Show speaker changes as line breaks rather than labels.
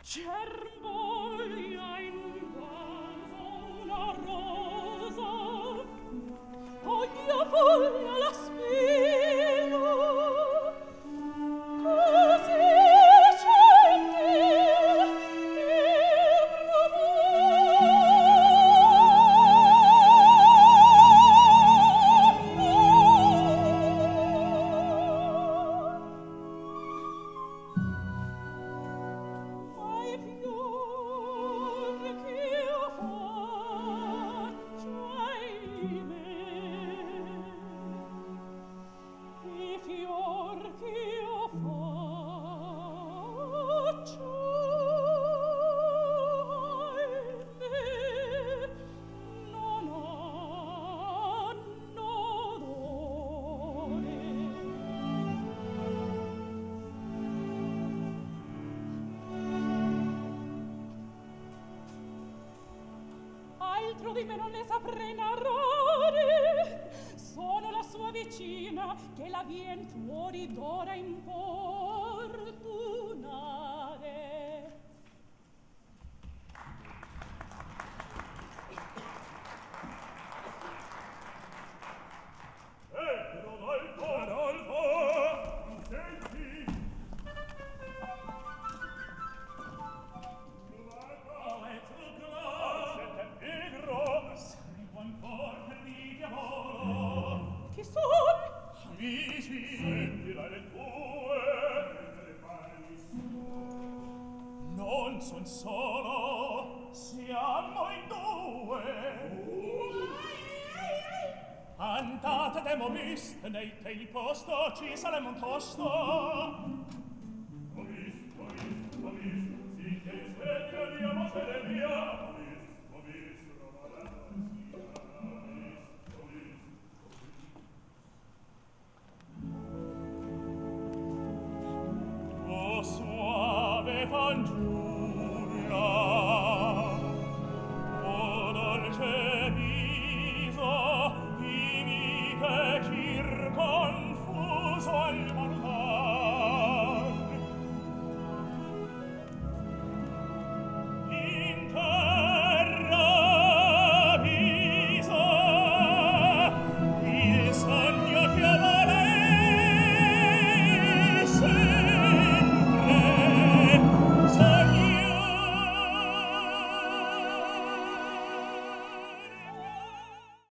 Germoglia in vaso una rosa, foglia foglia la spina, così gentil e altro di me non ne saprei narrare. Sono la sua vicina che la vien fuori d'ora importunare.
Rodolfo, senti!
Chi son?
Amici, sentila le tue, non son solo, siamo in due. Andate demo vist, nei che il posto ci saremo un tosto.